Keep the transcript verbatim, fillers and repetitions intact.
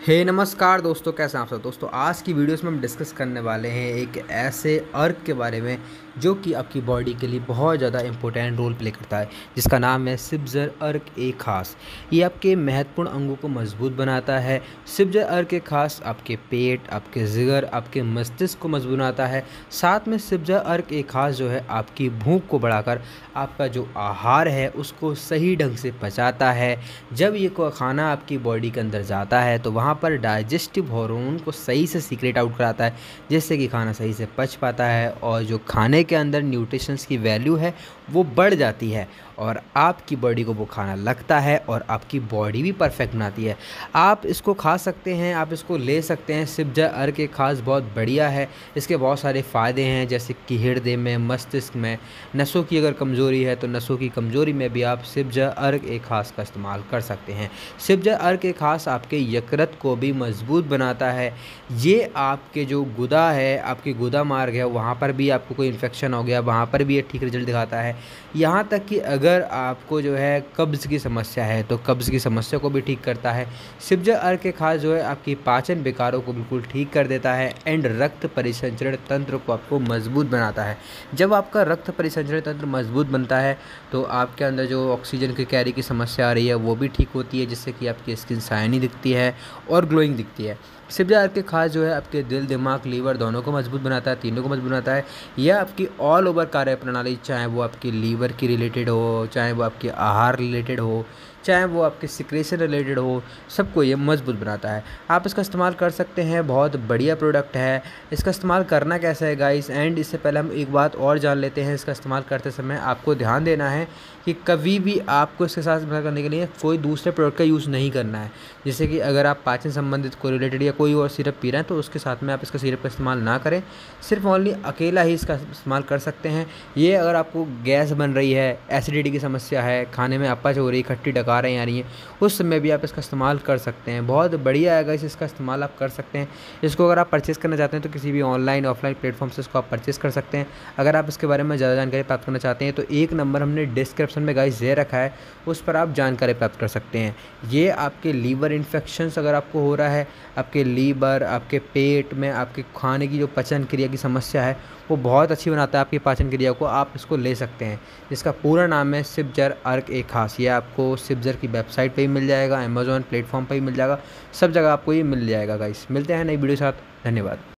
हे नमस्कार दोस्तों, कैसे हैं आप सब। दोस्तों आज की वीडियोस में हम डिस्कस करने वाले हैं एक ऐसे अर्क के बारे में जो कि आपकी बॉडी के लिए बहुत ज़्यादा इंपॉर्टेंट रोल प्ले करता है, जिसका नाम है सिब्ज़र अर्क ए खास। ये आपके महत्वपूर्ण अंगों को मजबूत बनाता है। सिब्ज़र अर्क ए खास आपके पेट, आपके जिगर, आपके मस्तिष्क को मजबूत बनाता है। साथ में सिब्ज़र अर्क ए खास जो है आपकी भूख को बढ़ाकर आपका जो आहार है उसको सही ढंग से पचाता है। जब ये को खाना आपकी बॉडी के अंदर जाता है तो वहाँ पर डाइजेस्टिव हार्मोन को सही से सीक्रेट आउट कराता है, जिससे कि खाना सही से पच पाता है और जो खाने के अंदर न्यूट्रिशंस की वैल्यू है वो बढ़ जाती है और आपकी बॉडी को वो खाना लगता है और आपकी बॉडी भी परफेक्ट बनाती है। आप इसको खा सकते हैं, आप इसको ले सकते हैं। सिब्ज़र अर्क ए खास बहुत बढ़िया है। इसके बहुत सारे फ़ायदे हैं, जैसे कि हृदय में, मस्तिष्क में, नसों की अगर कमज़ोरी है तो नसों की कमज़ोरी में भी आप सिब्ज़र अर्क ए खास का इस्तेमाल कर सकते हैं। सिब्ज़र अर्क ए खास आपके यकृत को भी मजबूत बनाता है। ये आपके जो गुदा है, आपके गुदा मार्ग है, वहाँ पर भी आपको कोई इन्फेक्शन हो गया, वहाँ पर भी ये ठीक रिजल्ट दिखाता है। यहाँ तक कि अगर आपको जो है कब्ज़ की समस्या है तो कब्ज़ की समस्या को भी ठीक करता है। सिब्ज़र अर्क ए खास जो है आपकी पाचन विकारों को बिल्कुल ठीक कर देता है एंड रक्त परिसंचरण तंत्र को आपको मजबूत बनाता है। जब आपका रक्त परिसंचरण तंत्र मजबूत बनता है तो आपके अंदर जो ऑक्सीजन की कैरी की समस्या आ रही है वो भी ठीक होती है, जिससे कि आपकी स्किन शाइनी दिखती है और ग्लोइंग दिखती है। सिब्ज़र अर्क ए खास जो है आपके दिल, दिमाग, लीवर दोनों को मजबूत बनाता है, तीनों को मजबूत बनाता है। यह आपकी ऑल ओवर कार्य प्रणाली, चाहे वो आपकी लीवर की रिलेटेड हो, चाहे वो आपके आहार रिलेटेड हो, चाहे वो आपके सिक्रेशन रिलेटेड हो, सबको ये मजबूत बनाता है। आप इसका इस्तेमाल कर सकते हैं, बहुत बढ़िया प्रोडक्ट है। इसका इस्तेमाल करना कैसा है गाइस, एंड इससे पहले हम एक बात और जान लेते हैं। इसका इस्तेमाल करते समय आपको ध्यान देना है कि कभी भी आपको इसके साथ इस्तेमाल करने के लिए कोई दूसरे प्रोडक्ट का यूज़ नहीं करना है। जैसे कि अगर आप पाचन संबंधित कोई रिलेटेड या कोई और सिरप पी रहे हैं तो उसके साथ में आप इसका सिरप का इस्तेमाल ना करें। सिर्फ ओनली अकेला ही इसका इस्तेमाल कर सकते हैं। ये अगर आपको गैस बन रही है, एसिडिटी की समस्या है, खाने में अपच हो रही है, खट्टी डकारें आ रही हैं, उस समय भी आप इसका इस्तेमाल कर सकते हैं। बहुत बढ़िया है गाइस, इसका इस्तेमाल आप कर सकते हैं। इसको अगर आप परचेज़ करना चाहते हैं तो किसी भी ऑनलाइन ऑफलाइन प्लेटफॉर्म से इसको आप परचेज़ कर सकते हैं। अगर आप इसके बारे में ज़्यादा जानकारी प्राप्त करना चाहते हैं तो एक नंबर हमने डिस्क्रिप्शन में गाइस दे रखा है, उस पर आप जानकारी प्राप्त कर सकते हैं। ये आपके लीवर इन्फेक्शंस अगर आपको हो रहा है, आपके लीवर, आपके पेट में आपके खाने की जो पाचन क्रिया की समस्या है वो बहुत अच्छी बनाता है आपकी पाचन क्रिया को, आप इसको ले सकते हैं। जिसका पूरा नाम है सिब्ज़र अर्क ए खास। ये आपको सिब्ज़र की वेबसाइट पे ही मिल जाएगा, अमेज़ॉन प्लेटफॉर्म पे ही मिल जाएगा, सब जगह आपको ये मिल जाएगा गाइस। मिलते हैं नई वीडियो के साथ, धन्यवाद।